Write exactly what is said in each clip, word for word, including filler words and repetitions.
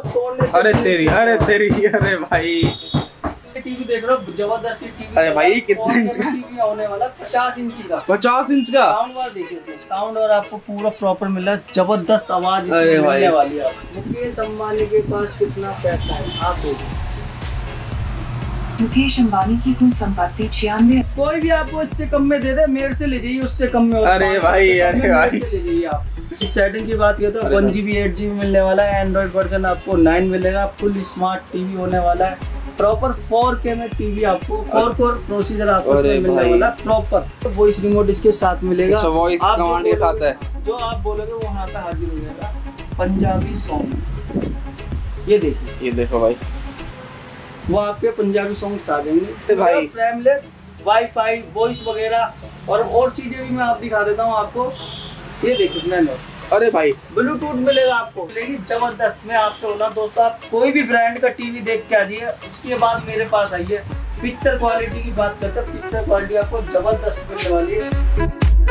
तोड़ने से। अरे तेरी अरे तेरी अरे भाई टीवी देख रहे हो, जबरदस्त टीवी। अरे भाई कितने इंच का टीवी होने वाला? पचास इंची का। पचास इंच का साउंड बार देखिए इसमें, साउंड और आपको पूरा प्रॉपर मिल रहा है, जबरदस्त आवाज इसमें अरे मिलने भाई। वाली है। मुकेश अंबानी के पास कितना पैसा है आप देखिए। मुकेश अंबानी की कुल संपत्ति छियानवे। कोई भी आपको इससे कम में दे दे, मेरे से ले जाइए, उससे कम में। अरे भाई अरे भाई ले जाइए आप। इस सेटिंग की बात किया तो वन जी बी एट जी बी मिलने वाला है, एंड्रॉइड वर्जन आपको नाइन मिलेगा, फुल स्मार्ट टीवी होने वाला है, प्रॉपर फोर के में टीवी आपको, फोर कोर प्रोसीजर आपको मिलने वाला है, प्रॉपर वॉइस रिमोट इसके साथ मिलेगा। अच्छा, वॉइस कमांड के साथ है, जो आप बोलोगे वो वहाँ पे हाजिर हो जाएगा। पंजाबी सॉन्ग ये देखिए, ये देखो भाई, वो आपके पंजाबी सॉन्ग आ जाएंगे भाई। फ्रेमलेस वाईफाई वॉइस वगैरह और और चीजें भी मैं आप दिखा देता हूँ आपको। ये देखिए मैंने, अरे भाई ब्लूटूथ मिलेगा आपको, लेकिन जबरदस्त। मैं आपसे बोला दोस्तों, आप कोई भी ब्रांड का टीवी देख के आ जाइए, उसके बाद मेरे पास आइए। पिक्चर क्वालिटी की बात करते हैं, पिक्चर क्वालिटी आपको जबरदस्त मिलने वाली है।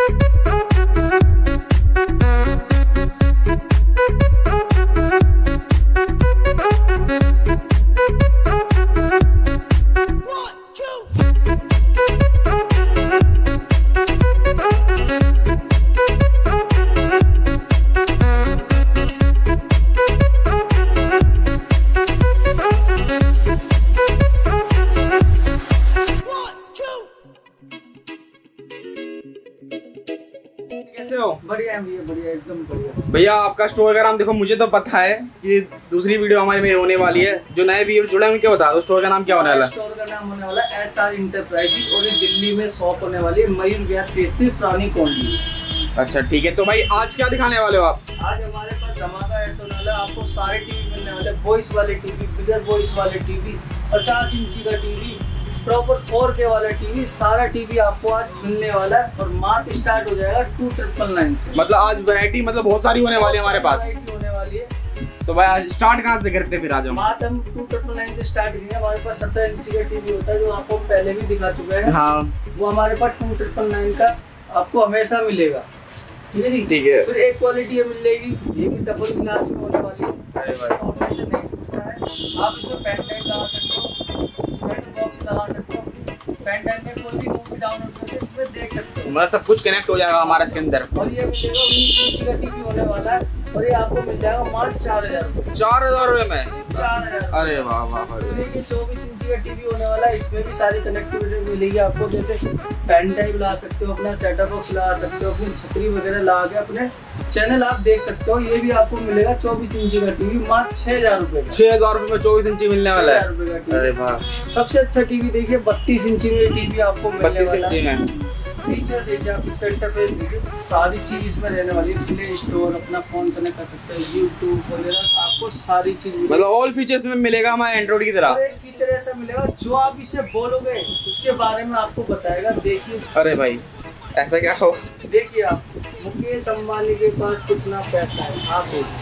कैसे हो? बढ़िया है भैया, बढ़िया, एकदम बढ़िया। भैया आपका स्टोर का नाम देखो, मुझे तो पता है कि दूसरी वीडियो हमारी में होने वाली है, जो नए व्यूअर जुड़े हैं उनके बता दो स्टोर का नाम क्या होने वाला है। स्टोर का नाम होने वाला है एस आर इंटरप्राइजेस और ये दिल्ली में शॉप होने वाली है, मयूर विहार फेस थ्री पुरानी कॉलोनी। अच्छा ठीक है, तो भाई आज क्या दिखाने वाले हो आप? आज हमारे पास धमाका ऐसा होने वाला है, आपको सारे टीवी मिलने वाले, वॉइस वाले टीवी, बिगर वॉइस वाले टीवी, पचास इंची का टीवी, प्रॉपर फोर के वाला टीवी, सारा टीवी आपको आज मिलने वाला है। और मार्च स्टार्ट हो जाएगा टू ट्रिपल नाइन से। मतलब आज वैरायटी मतलब बहुत सारी होने वाली है हमारे पास। वैरायटी होने वाली है। तो भाई आज स्टार्ट कहाँ से करते हैं फिर आज हम? बात हम टू ट्रिपल नाइन से स्टार्ट करेंगे। हमारे पास सत्तर इंची का टीवी होता है, जो आपको पहले भी दिखा चुके हैं। हाँ, वो हमारे पास टू ट्रिपल नाइन का आपको हमेशा मिलेगा। ठीक है जी, ठीक है। फिर एक क्वालिटी ये मिल जाएगी, ये भी डबल ग्लास में होने वाली है। अरे भाई, और ऐसे नहीं टूटता है। आप इसमें पेन ड्राइव लगा सकते हो, सेट बॉक्स लगा सकते हो, पेन ड्राइव में कोई भी मूवी डाउनलोड करके इसमें देख सकते हो। मतलब सब कुछ कनेक्ट हो जाएगा हमारा इसके अंदर। और ये मिलेगा उन्नीस इंची का टीवी होने वाला है, और ये आपको मिल जाएगा मात्र चार हजार रुपये। चार हजार रुपए में? चार हजार। अरे वाह वाह वाह। देखिए चौबीस इंची का टीवी होने वाला है, इसमें भी सारी कनेक्टिविटी मिलेगी आपको, जैसे पेन ड्राइव ला सकते हो, अपना सेटअप बॉक्स लगा सकते हो, अपनी छतरी वगैरह लगा के अपने चैनल आप देख सकते हो। ये भी आपको मिलेगा चौबीस इंची का टीवी मात्र छह हजार रुपए। छह हजार रुपए में चौबीस इंची मिलने वाला है। अरे वाह, सबसे अच्छा टीवी देखिए बत्तीस इंची में टीवी आपको मिलने बत्तीस वाला इंची है। में फीचर देखिए आप, इसका इंटरफेस देखिए, सारी चीज इसमें रहने वाली है। प्ले स्टोर, अपना फोन कनेक्ट कर सकते हैं, यूट्यूब वगैरह, आपको सारी चीज मतलब ऑल फीचर्स में मिलेगा हमारे एंड्रॉइड की तरह। और एक फीचर ऐसा मिलेगा जो आप इसे बोलोगे उसके बारे में आपको बताएगा। देखिए, अरे भाई ऐसा क्या हो? देखिए आप, मुकेश अंबानी के पास कितना पैसा है आप देखिए।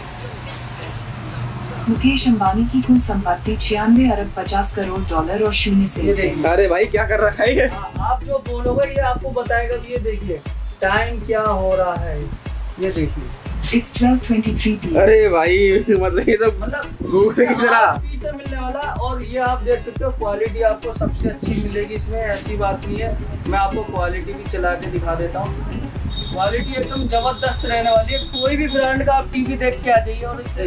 मुकेश अंबानी की कुल संपत्ति छियानवे अरब पचास करोड़ डॉलर और शून्य से। अरे भाई क्या कर रखा है ये? आप जो बोलोगे ये आपको बताएगा। ये देखिए टाइम क्या हो रहा है, ये देखिए it's twelve twenty three P. अरे भाई मतलब ये तो मतलब गूगल की तरह फीचर मिलने वाला। और ये आप देख सकते हो, क्वालिटी आपको सबसे अच्छी मिलेगी इसमें, ऐसी बात नहीं है। मैं आपको क्वालिटी भी चला के दिखा देता हूँ, क्वालिटी एकदम जबरदस्त रहने वाली है। कोई भी ब्रांड का आप टीवी देख के आ जाइए और इसे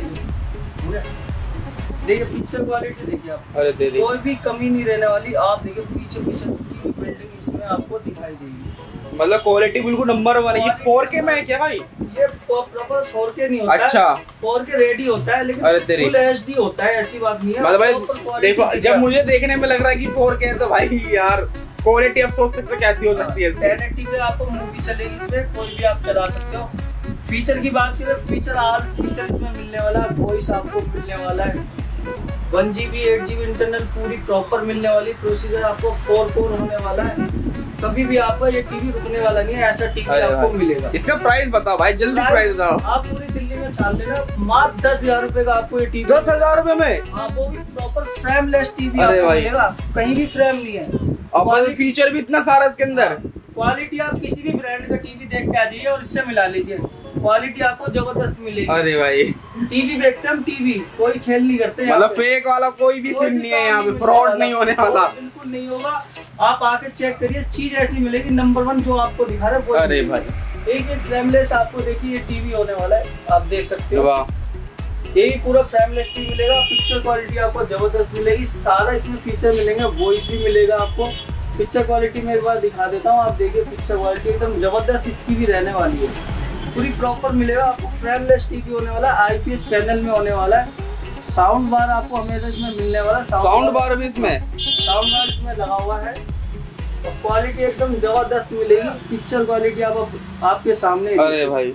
देखिए, पिक्चर क्वालिटी देखिए आप, अरे दे दे। कोई भी कमी नहीं रहने वाली। आप देखिए पीछे पीछे की बिल्डिंग इसमें आपको दिखाई देगी। मतलब क्वालिटी बिल्कुल नंबर वन है। ये फोर के में है क्या भाई? ये प्रॉपर फोर के नहीं होता। अच्छा, फोर के रेडी होता है, लेकिन फुल एचडी होता है, ऐसी बात नहीं है। मतलब भाई देखो, जब मुझे देखने में लग रहा है कि फोर के है तो भाई यार क्वालिटी आप सोच सकते हो कैसी हो सकती है। टेन एटी पे आपको मूवी चलेगी, इसमें कोई भी आप चला सकते हो। फीचर की बात करें, फीचर आल फीचर इसमें मिलने वाला है। वॉइस आपको मिलने वाला है, वन जी बी एट जी बी इंटरनल पूरी प्रॉपर मिलने वाली। प्रोसीजर आपको फोर कोर होने वाला है, कभी भी आपका ये टीवी रुकने वाला नहीं है, ऐसा टीवी आपको मिलेगा। इसका प्राइस बताओ भाई, जल्दी प्राइस बताओ। आप पूरी दिल्ली में छान लेना, मात्र दस हजार रूपए का आपको ये टीवी। दस हजार रूपए में? हाँ, वो भी प्रॉपर फ्रेमलेस टीवी अरे आपको भाई, मिलेगा, कहीं भी फ्रेम नहीं है। और फीचर भी इतना सारा इसके अंदर। क्वालिटी आप किसी भी ब्रांड का टीवी देख के आ जाइए और इससे मिला लीजिए, क्वालिटी आपको जबरदस्त मिलेगी। अरे भाई टीवी देखते हम, टीवी कोई खेल नहीं करते। मतलब फेक वाला कोई भी सीन नहीं है यहाँ पे, फ्रॉड नहीं होने वाला, बिल्कुल नहीं होगा। आप आके चेक करिए, चीज ऐसी मिलेगी नंबर वन जो आपको दिखा रहा है वो। अरे भाई एक एक फ्रेमलेस आपको देखिए ये टीवी होने वाला है, आप देख सकते हो। वाह, यही पूरा फ्रेमलेस टीवी मिलेगा। पिक्चर क्वालिटी आपको जबरदस्त मिलेगी, सारा इसमें फीचर मिलेंगे, वॉइस भी मिलेगा आपको। पिक्चर क्वालिटी में एक बार दिखा देता हूँ, आप देखिए पिक्चर क्वालिटी एकदम जबरदस्त इसकी भी रहने वाली है, पूरी प्रॉपर मिलेगा आपको। फ्रेमलेस टीवी होने वाला है, आईपीएस पैनल में होने वाला है। साउंड बार आपको हमेशा इसमें मिलने वाला है, साउंड बार भी इसमें, साउंड बार इसमें लगा हुआ है। क्वालिटी एकदम जबरदस्त मिलेगी, पिक्चर क्वालिटी आप आपके सामने। अरे भाई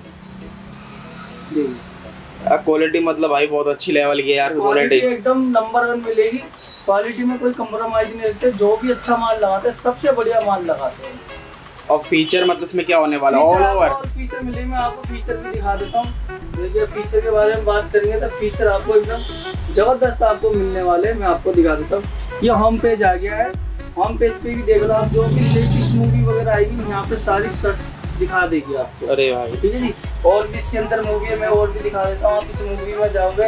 क्वालिटी मतलब भाई बहुत अच्छी लेवल की है यार, क्वालिटी एकदम नंबर वन मिलेगी। क्वालिटी में कोई कम्प्रोमाइज नहीं रखते, जो भी अच्छा माल लगाते हैं सबसे बढ़िया माल लगाते हैं। और फीचर मतलब इसमें क्या होने वाला, ऑल ओवर फीचर मिलेंगे। मैं आपको फीचर भी दिखा देता हूँ, देखिए फीचर के बारे में बात करेंगे तो फीचर आपको एकदम जबरदस्त आपको मिलने वाले हैं। मैं आपको दिखा देता हूँ, ये होम पेज आ गया है। होम पेज पे भी देख लो आप, जो भी लेटेस्ट मूवी वगैरह आएगी यहाँ पे सारी सर्च दिखा देगी आपको। अरे भाई ठीक है जी। और भी इसके अंदर मूवी है, मैं और भी दिखा देता हूँ। आप इस मूवी में जाओगे,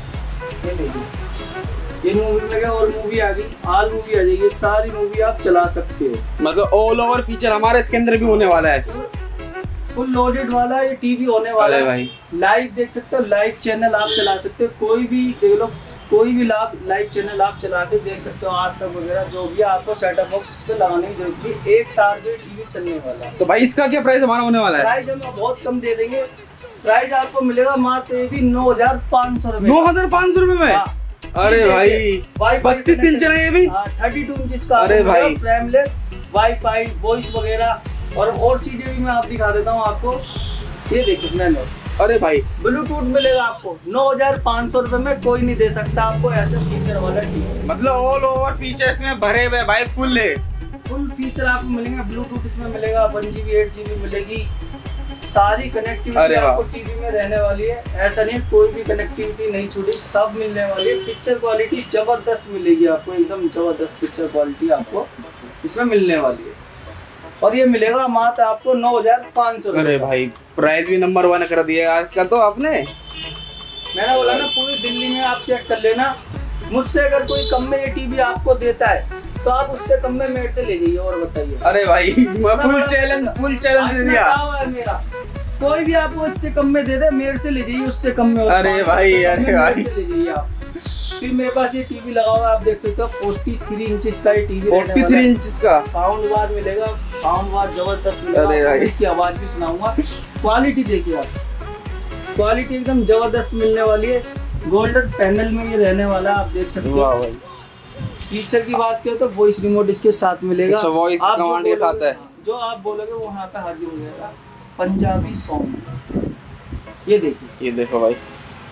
ये देखिए ये मूवी में गया और मूवी आ गई, ऑल मूवी आ जाएगी, सारी मूवी आप चला सकते हो। मतलब ऑल ओवर फीचर हमारा इसके अंदर भी होने वाला है, फुल लोडेड वाला ये टीवी होने वाला है भाई। लाइव देख सकते हो, लाइव चैनल आप चला सकते हो, कोई भी देख लो, कोई भी लाइव चैनल आप चला के देख सकते हो, आज तक वगैरह जो भी। आपको सेटअप बॉक्स इस पे लगाने की जरूरत नहीं, एक टारगेट टीवी चलने वाला है। तो भाई इसका क्या प्राइस हमारा होने वाला है? प्राइस हम बहुत कम दे देंगे, प्राइस आपको मिलेगा मात्र ये भी नौ हजार पाँच सौ रुपए। नौ हजार पाँच सौ रुपए में? अरे भाई बत्तीस इंच है ये भी, थर्टी टू इंच का। अरे भाई फ्रेमलेस, वाईफाई, वॉइस वगैरह और और चीजें भी मैं आप दिखा देता हूँ आपको। ये देखिए मैंने, अरे भाई ब्लूटूथ मिलेगा आपको नौ हजार पाँच सौ रुपए में, कोई नहीं दे सकता आपको ऐसे फीचर वाला टीवी। मतलब ऑल ओवर फीचर इसमें भरे हुए भाई, फुल है, फुल फीचर आपको मिलेंगे। ब्लूटूथ इसमें मिलेगा, वन जीबी एट जीबी मिलेगी, सारी कनेक्टिविटी आपको टीवी में रहने वाली है। ऐसा नहीं कोई भी कनेक्टिविटी नहीं छूटी, सब मिलने वाली है। पिक्चर क्वालिटी जबरदस्त मिलेगी आपको, एकदम जबरदस्त पिक्चर क्वालिटी आपको इसमें मिलने वाली है। और ये मिलेगा मात्र आपको नौ हजार पाँच सौ। अरे भाई प्राइस भी नंबर वन कर दिया आज का तो आपने। मैंने बोला ना पूरी दिल्ली में आप चेक कर लेना, मुझसे अगर कोई कम में ये टीवी आपको देता है तो आप उससे कम में मेरे से ले जाइए। और बताइए। अरे भाई मैं फुल चैलेंज फुल चैलेंज दे दिया मेरा, कोई भी आपको इससे कम में दे दे मेरे से ले जाइए, उससे कम में। अरे भाई अरे भाई ले जाइए आप। फिर मेरे पास ये टीवी लगा हुआ है, आप देख सकते हो तैंतालीस इंच का ये टीवी, तैंतालीस इंच का साउंड बार मिलेगा, साउंड बार जबरदस्त मिलेगा, इसकी आवाज भी सुनाऊंगा। क्वालिटी देखिए आप, क्वालिटी एकदम जबरदस्त मिलने वाली है। गोल्डन पैनल में ये रहने वाला, आप देख सकते हो। फीचर की बात करें तो वॉइस रिमोट इसके साथ मिलेगा। अच्छा, वॉइस कमांड के साथ है, जो आप बोलोगे वो वहाँ पे हाजिर हो जाएगा। पंजाबी सॉन्ग, ये देखिए, ये देखो भाई,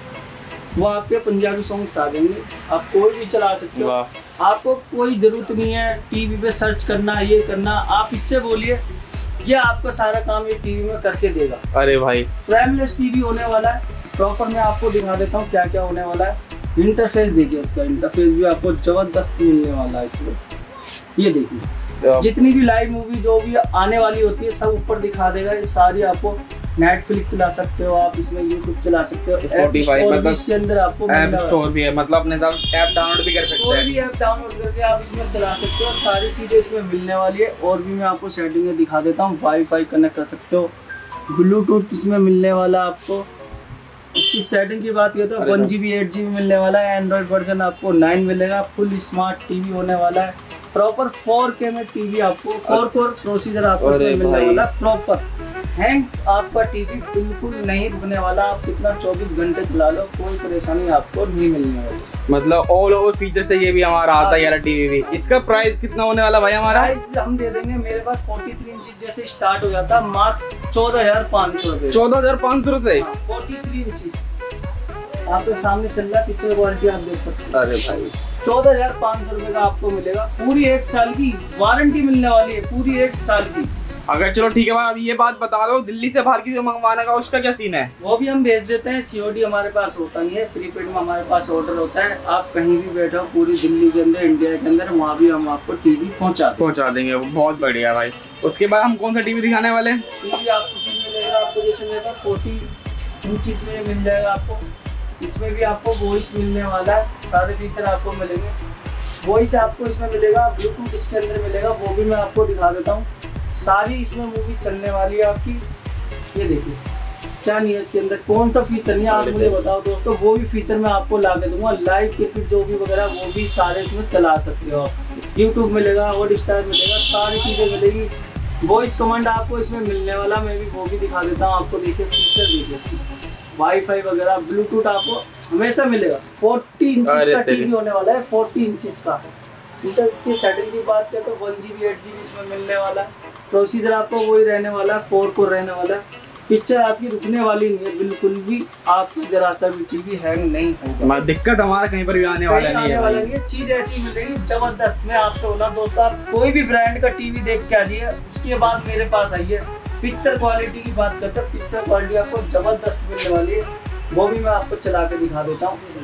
वो आपके पंजाबी सॉन्ग आ जाएंगे, आप कोई भी चला सकते हो। आपको कोई जरूरत नहीं है टीवी पे सर्च करना, ये करना, आप इससे बोलिए, ये आपका सारा काम ये टीवी में करके देगा। अरे भाई फ्रेमलेस टीवी होने वाला है, प्रॉपर मैं आपको दिखा देता हूँ क्या क्या होने वाला है। इंटरफेस देखिए, इसका इंटरफेस भी आपको जबरदस्त मिलने वाला है इसमें। ये देखिए जितनी भी लाइव मूवी जो भी आने वाली होती है सब ऊपर दिखा देगा। ये सारी आपको नेटफ्लिक्स चला सकते हो, आप इसमें यूट्यूब चला सकते हो, स्पॉटिफाई, मतलब इसके अंदर आपको ऐप स्टोर भी है, मतलब अपने साथ ऐप डाउनलोड भी कर सकते हैं, कोई भी ऐप डाउनलोड करके आप इसमें चला सकते हो। सारी चीजें इसमें मिलने वाली है। और भी मैं आपको सेटिंग दिखा देता हूँ, वाईफाई कनेक्ट कर सकते हो, ब्लूटूथ इसमें मिलने वाला आपको। इसकी सेटिंग की बात करें तो वन जी बी एट जी बी मिलने वाला है, एंड्रॉइड वर्जन आपको नाइन मिलेगा, फुल स्मार्ट टीवी होने वाला है, प्रॉपर फोर के में टीवी आपको, फोर कोर प्रोसीजर आपको मिलने वाला है प्रॉपर। हैंग आपका टीवी बिल्कुल नहीं रुकने वाला, आप कितना चौबीस घंटे चला लो कोई परेशानी आपको नहीं मिलने वाली। मतलब ऑल ओवर फीचर से ये भी हमारा आता है यार टीवी भी। इसका प्राइस कितना होने वाला भाई हमारा? प्राइस हम दे देंगे, मेरे पास तैंतालीस इंच जैसे स्टार्ट हो जाता है मात्र चौदह हजार पाँच सौ रुपए। चौदह हजार पाँच सौ रुपए तैंतालीस इंच आपके सामने चल रहा है, पिक्चर क्वालिटी आप देख सकते हैं। अरे भाई चौदह हजार पाँच सौ रुपए का आपको मिलेगा, पूरी एक साल की वारंटी मिलने वाली है, पूरी एक साल की। अगर चलो ठीक है भाई, अभी ये बात बता दो, दिल्ली से बाहर की जो मंगवाने का उसका क्या सीन है? वो भी हम भेज देते हैं, सीओडी हमारे पास होता नहीं है, प्रीपेड में हमारे पास ऑर्डर होता है। आप कहीं भी बैठो पूरी दिल्ली के अंदर, इंडिया के अंदर, वहाँ भी हम आपको टीवी पहुँचा पहुँचा देंगे। बहुत बढ़िया भाई। उसके बाद हम कौन सा टीवी दिखाने वाले हैं? टीवी आपको मिलेगा, आपको जैसे मिलेगा फोर्टी इंचज में मिल जाएगा आपको, इसमें भी आपको वॉइस मिलने वाला है, सारे फीचर आपको मिलेंगे। वॉइस आपको इसमें मिलेगा, ब्लूटूथ इसके अंदर मिलेगा, वो भी मैं आपको दिखा देता हूँ। सारी इसमें मूवी चलने वाली है आपकी। ये देखिए क्या नहीं है इसके अंदर, कौन सा फीचर नहीं है आप मुझे बताओ दोस्तों, वो भी फीचर मैं आपको ला के दूंगा। लाइव टिकट जो भी वगैरह वो भी सारे इसमें चला सकते हो आप। यूट्यूब मिलेगा, हॉटस्टार मिलेगा, सारी चीज़ें मिलेगी। वॉइस कमांड आपको इसमें मिलने वाला, मैं भी वो भी दिखा देता हूँ आपको। देखिए फीचर देखिए, वाईफाई वगैरह, ब्लूटूथ आपको हमेशा मिलेगा। फोर्टी इंचज का टीवी होने वाला है, फोर्टी इंचज का। तो इसकी सेटिंग की बात करें तो वन जी बी एट जी बी इसमें मिलने वाला है। प्रोसीजर आपको वही रहने वाला है, फोर कोर रहने वाला है। पिक्चर आपकी रुकने वाली नहीं है बिल्कुल भी, आपको जरा सा भी टीवी हैंग नहीं होगा। दिक्कत हमारा कहीं पर भी आने वाला नहीं है, वाला नहीं है। चीज ऐसी मिलेगी जबरदस्त। मैं आपसे बोला दोस्तों, आप कोई भी ब्रांड का टीवी देख के आइए, उसके बाद मेरे पास आइए। पिक्चर क्वालिटी की बात करते हैं, पिक्चर क्वालिटी आपको जबरदस्त मिलने वाली है, वो भी मैं आपको चला के दिखा देता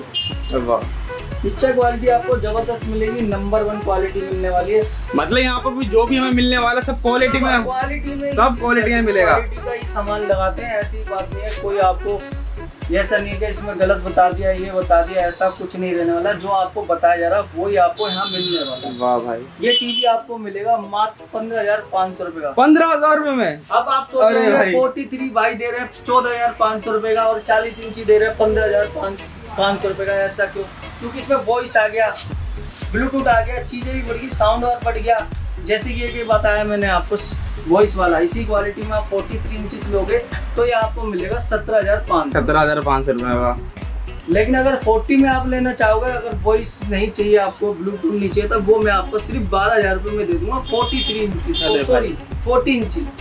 हूँ। पिक्चर क्वालिटी आपको जबरदस्त मिलेगी, नंबर वन क्वालिटी मिलने वाली है। मतलब यहाँ पर भी जो भी हमें मिलने वाला सब क्वालिटी में, क्वालिटी में सब क्वालिटी में मिलेगा। क्वालिटी का ही सामान लगाते हैं, ऐसी बात नहीं है। कोई आपको ऐसा नहीं है कि इसमें गलत बता दिया, ये बता दिया, ऐसा कुछ नहीं रहने वाला। जो आपको बताया जा रहा है वही आपको यहाँ मिलने वाला है। वाह भाई, ये टीवी आपको मिलेगा मात्र पंद्रह हजार पाँच सौ रुपए का। पंद्रह हजार रुपए में? अब आप सोच रहे हैं फोर्टी थ्री भाई दे रहे हैं चौदह हजार पाँच सौ रुपए का, और चालीस इंची दे रहे हैं पंद्रह हजार पाँच सौ रुपए का। ऐसा क्यों? क्योंकि इसमें वॉइस आ गया, ब्लूटूथ आ गया, चीजें भी बढ़ गई, साउंड और बढ़ गया। जैसे कि ये बताया मैंने आपको वॉइस वाला, इसी क्वालिटी में आप तैंतालीस इंच लोगे तो ये आपको मिलेगा सत्रह हजार पाँच सौ सत्रह हजार पाँच सौ रुपए का। लेकिन अगर चालीस में आप लेना चाहोगे, अगर वॉइस नहीं चाहिए आपको, ब्लूटूथ नहीं चाहिए, तो वो मैं आपको सिर्फ बारह हजार रुपए में दे दूंगा। तैंतालीस इंच, सॉरी फोर्टी इंचेस।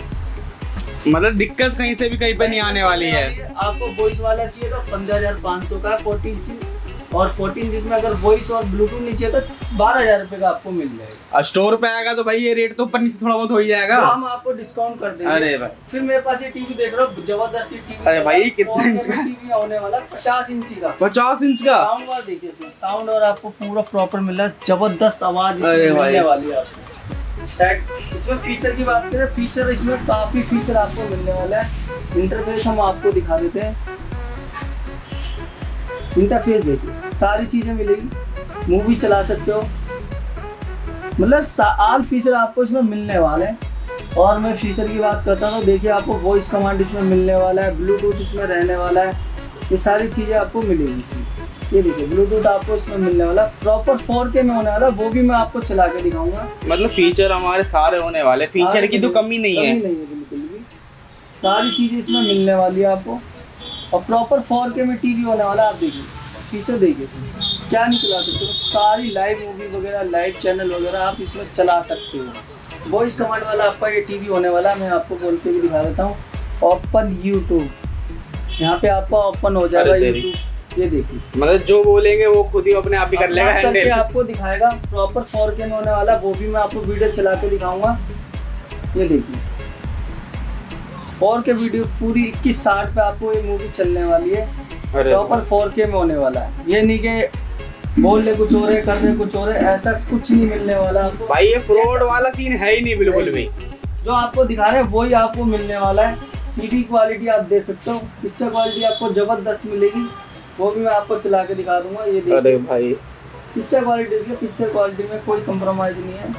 मतलब दिक्कत कहीं से भी कहीं पे नहीं आने वाली है। आपको वॉइस वाला चाहिए तो पंद्रह हजार पाँच सौ का फोर्टी इंच, और फोर्टीन इंच में अगर वॉइस और ब्लूटूथ नीचे तो बारह हजार रुपए का आपको मिल जाएगा। स्टोर पे आएगा तो भाई ये रेट तो ऊपर नीचे थोड़ा बहुत हो ही जाएगा, तो हम आपको डिस्काउंट कर देंगे। अरे भाई, फिर मेरे पास ये टीवी देख रहे हो, जबरदस्त टीवी। अरे भाई कितने इंच का टीवी होने वाला? पचास इंची का। पचास इंच का साउंड वाला देखिए, इसमें साउंड और आपको पूरा प्रॉपर मिल रहा है, जबरदस्त आवाज मिलने वाली है आपको। इसमें फीचर की बात करें, फीचर इसमें काफी फीचर आपको मिलने वाला है। इंटरफेस हम आपको दिखा देते हैं। इंटरफेस देखिए, सारी चीजें मिलेगी, मूवी चला सकते हो, मतलब आल फीचर आपको इसमें मिलने वाले हैं। और मैं फीचर की बात करता हूँ तो देखिए, आपको वॉइस कमांड इसमें मिलने वाला है, ब्लूटूथ इसमें रहने वाला है, ये सारी चीजें आपको मिलेगी इसमें। ये देखिए ब्लूटूथ आपको इसमें मिलने वाला, प्रॉपर फोर के में होने वाला, वो भी मैं आपको चला के दिखाऊंगा। मतलब फीचर हमारे सारे होने वाले, फीचर की तो कमी नहीं है, नहीं है बिल्कुल भी। सारी चीजें इसमें मिलने वाली है आपको, और प्रॉपर फोर के में टीवी होने वाला। आप देखिए फीचर देखिए, क्या नहीं चला सकते हो, सारी लाइव मूवी वगैरह, लाइव चैनल वगैरह आप इसमें चला सकते हो। वॉइस कमांड वाला आपका ये टीवी होने वाला, मैं आपको बोल के भी दिखा देता हूँ। ओपन यूट्यूब, यहाँ पे आपका ओपन हो जाएगा यूट्यूब। ये देखिए, मतलब जो बोलेंगे वो खुद ही अपने आप ही कर लेगा हैंडल, आपको दिखाएगा। प्रॉपर फोर के में होने वाला, वो भी मैं आपको वीडियो चला के दिखाऊंगा। ये देखिए फोर के वीडियो पूरी इक्कीस साठ पे आपको ये मूवी चलने वाली है, प्रॉपर फोर के में होने वाला है। ये नहीं कि बोलने कुछ और है, करने कुछ और है, ऐसा कुछ नहीं मिलने वाला आपको। भाई ये फ्रॉड वाला सीन है ही नहीं बिल्कुल भी। जो आपको दिखा रहे हैं वही आपको मिलने वाला है। टीवी क्वालिटी आप देख सकते हो, पिक्चर क्वालिटी आपको जबरदस्त मिलेगी, वो भी मैं आपको चला के दिखा दूंगा। ये देखिए, अरे भाई पिक्चर क्वालिटी देखिए, पिक्चर क्वालिटी में कोई कंप्रोमाइज नहीं है,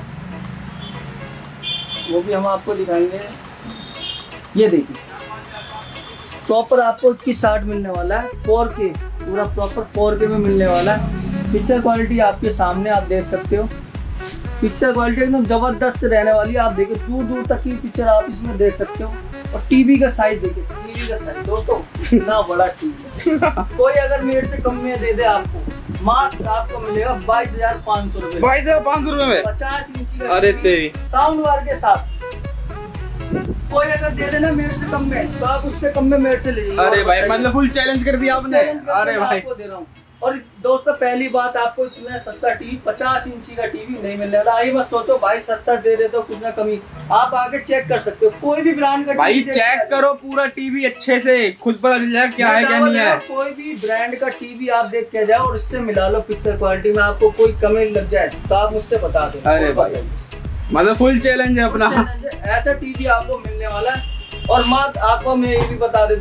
वो भी हम आपको दिखाएंगे। ये देखिए प्रॉपर आपको इक्कीस साठ मिलने वाला है, फोर के पूरा प्रॉपर फोर के में मिलने वाला है। पिक्चर क्वालिटी आपके सामने आप देख सकते हो, पिक्चर क्वालिटी एकदम जबरदस्त रहने वाली है। आप देखिए दूर दूर तक की पिक्चर आप इसमें देख सकते हो। और टीवी का साइज देखिए, टीवी का साइज दोस्तों इतना बड़ा टीवी कोई अगर मेरे से कम में दे दे आपको, मात्र आपको मिलेगा बाईस हजार पाँच सौ रुपए बाईस हजार पाँच सौ रुपए में पचास इंची का। अरे तेरी, साउंड वार के साथ। कोई अगर दे देना मेरे से कम में तो आप उससे कम में मेरे से ले जाइए। अरे भाई मतलब फुल चैलेंज कर दिया आपने। अरे भाई आपको दे रहा हूँ। और दोस्तों पहली बात, आपको इतना सस्ता टीवी, पचास इंची का टीवी नहीं मिलने वाला। आई मत सोचो भाई सस्ता दे रहे तो कुछ ना कमी, आप आके चेक कर सकते हो कोई भी ब्रांड का भाई, चेक करो पूरा टीवी अच्छे से, खुद पता चल जाए क्या है क्या नहीं है। कोई भी ब्रांड का टीवी आप देख के जाओ और इससे मिला लो पिक्चर क्वालिटी में, आपको कोई कमी लग जाए तो आप मुझसे बता दो। अरे भाई मतलब फुल चैलेंज है अपना, ऐसा टीवी आपको मिलने वाला है। और मात्र आपको मैं ये भी बता देता हूँ,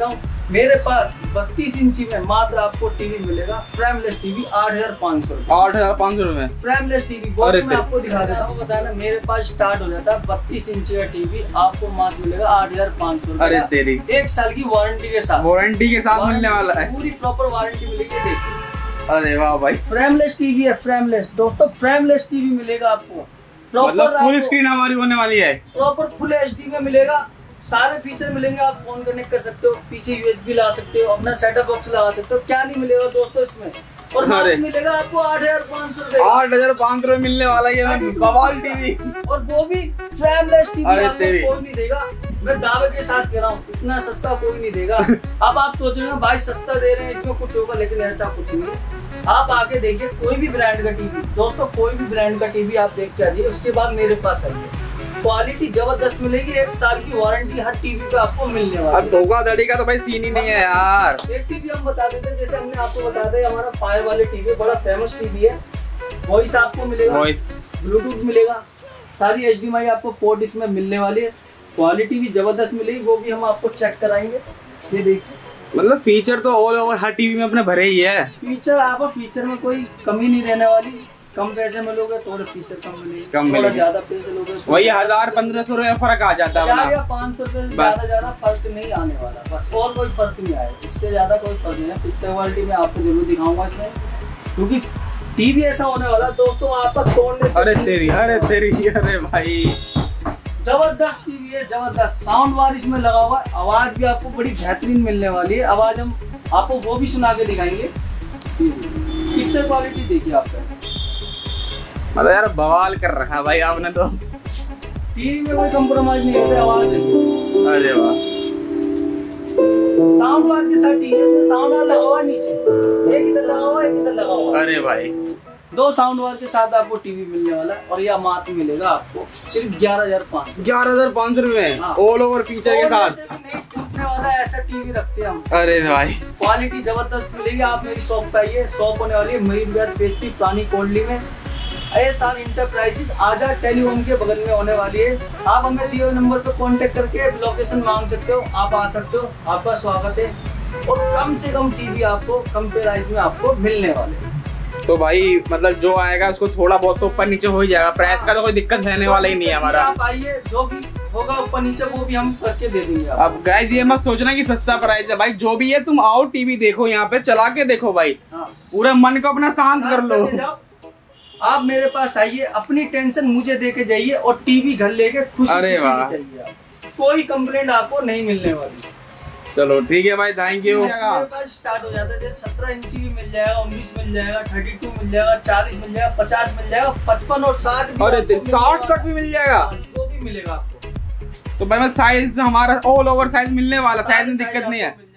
मेरे पास बत्तीस इंची में मात्र आपको टीवी मिलेगा, फ्रेमलेस टीवी आठ हजार पाँच सौ रुपए। आठ हजार पाँच सौ रुपए फ्रेमलेस टीवी बहुत मैं आपको दिखा देता हूँ। बताया ना मेरे पास स्टार्ट हो जाता है बत्तीस इंची का टीवी, आपको मात्र मिलेगा आठ हजार पाँच सौ। अरे तेरी, एक साल की वारंटी के साथ, वारंटी के साथ मिलने वाला है, पूरी प्रॉपर वारंटी मिलेगी। देखिए अरे वाह भाई, फ्रेमलेस टीवी है, फ्रेमलेस दोस्तों, फ्रेमलेस टीवी मिलेगा आपको। मतलब फुल स्क्रीन हमारी होने वाली है, प्रॉपर फुल एचडी में मिलेगा, सारे फीचर मिलेंगे। आप फोन कनेक्ट कर सकते हो, पीछे यूएसबी ला सकते हो, अपना सेटअप बॉक्स लगा सकते हो। क्या नहीं मिलेगा दोस्तों इसमें, और मात्र मिलेगा आपको आठ हजार पाँच सौ रुपए। आठ हजार पाँच सौ रुपए मिलने वाला है बवाल टीवी, और वो भी फ्रेमलेस टीवी। अरे कोई नहीं देगा, मैं दावे के साथ कह रहा हूँ, इतना सस्ता कोई नहीं देगा। अब आप सोचेंगे भाई सस्ता दे रहे हैं इसमें कुछ होगा, लेकिन ऐसा कुछ नहीं है। आप आके देखिए कोई भी ब्रांड का टीवी दोस्तों, कोई भी ब्रांड का टीवी आप देख के आइए, उसके बाद मेरे पास आइए। क्वालिटी जबरदस्त मिलेगी, एक साल की वारंटी हर टीवी पे आपको मिलने वाली है। अब धोखाधड़ी का तो भाई सीन ही नहीं है यार। एक टीवी हम बता देते हैं, जैसे हमने आपको बता दिया, हमारा फायर वाले टीवी बड़ा फेमस टीवी है। वॉइस आपको मिलेगा, ब्लूटूथ मिलेगा, सारी एच डी एम आई आपको पोर्ट इसमें मिलने वाली है। क्वालिटी भी जबरदस्त मिलेगी, वो भी हम आपको चेक कराएंगे। ये देखिए, मतलब फीचर तो ऑल ओवर हर टीवी में अपने भरे ही है। फीचर आपको फीचर में कोई कमी नहीं रहने वाली। कम पैसे में लोगे थोड़े फीचर कम मिलेंगे, कम थोड़ा ज्यादा पैसे लोगे वही हजार पंद्रह सौ रुपया फर्क आ जाता है, हजार या पाँच सौ रुपए से ज्यादा ज्यादा फर्क नहीं आने वाला, बस और कोई फर्क नहीं आएगा, इससे ज्यादा कोई फर्क नहीं है। पिक्चर क्वालिटी में आपको जरूर दिखाऊंगा इसमें, क्योंकि टीवी ऐसा होने वाला दोस्तों आपका तोड़ने से। अरे तेरी, अरे तेरी, अरे भाई जबरदस्त टीवी है, जबरदस्त साउंड बार इसमें लगा हुआ है, आवाज भी आपको बड़ी बेहतरीन मिलने वाली है। आवाज हम आपको वो भी सुना के दिखाएंगे। पिक्चर क्वालिटी देखिए आपका, मतलब यार बवाल कर रखा भाई आपने तो। टीवी में कोई कंप्रोमाइज नहीं होता, आवाज देखिए। अरे वाह, साउंड बार के साथ टीवी में साउंड बार लगा हुआ है नीचे, एक इधर लगा हुआ है, एक इधर लगा हुआ है। अरे भाई दो साउंड बार के साथ आपको टीवी मिलने वाला है, और यह मात्र मिलेगा आपको सिर्फ ग्यारह हजार पाँच सौ। ग्यारह हजार पाँच सौ रुपए ऑल ओवर फीचर के साथ वाला ऐसा टीवी रखते हैं हम। अरे भाई क्वालिटी जबरदस्त मिलेगी। आप मेरी शॉप पे आइए, शॉप होने वाली है मयूर विहार पेस्ट्री पुरानी कोल्डी में, एस आर इंटरप्राइजेस आजाद टेलीहोम के बगल में होने वाली है। आप हमें दिए हुए नंबर पर कांटेक्ट करके लोकेशन मांग सकते हो, आप आ सकते हो, आपका स्वागत है। और कम से कम टीवी आपको कम प्राइस में आपको मिलने वाले। तो भाई मतलब जो आएगा उसको थोड़ा बहुत तो ऊपर नीचे हो ही जाएगा, प्राइस का तो कोई दिक्कत रहने वाला ही नहीं है हमारा। आप आइए, जो भी होगा ऊपर नीचे वो भी हम करके दे देंगे। अब गाइस ये मत सोचना कि सस्ता प्राइस है भाई, जो भी है तुम आओ टीवी देखो, यहाँ पे चला के देखो भाई। हाँ। पूरे मन को अपना शांत कर लो। आप मेरे पास आइए, अपनी टेंशन मुझे दे के जाइए, और टीवी घर लेके खुशी अरे खुशी जाइए। आप कोई कंप्लेंट आपको नहीं मिलने वाली। चलो ठीक है भाई, थैंक यू। मेरे पास स्टार्ट हो जाता है, जैसे सत्रह इंची भी मिल जाएगा, उन्नीस मिल जाएगा, थर्टी टू मिल जाएगा, चालीस मिल जाएगा, पचास मिल जाएगा, पचपन और साठ। अरे साठ तक भी मिल जाएगा, वो भी मिलेगा आपको। तो भाई मैं साइज हमारा ऑल ओवर साइज मिलने वाला, साइज में दिक्कत नहीं है।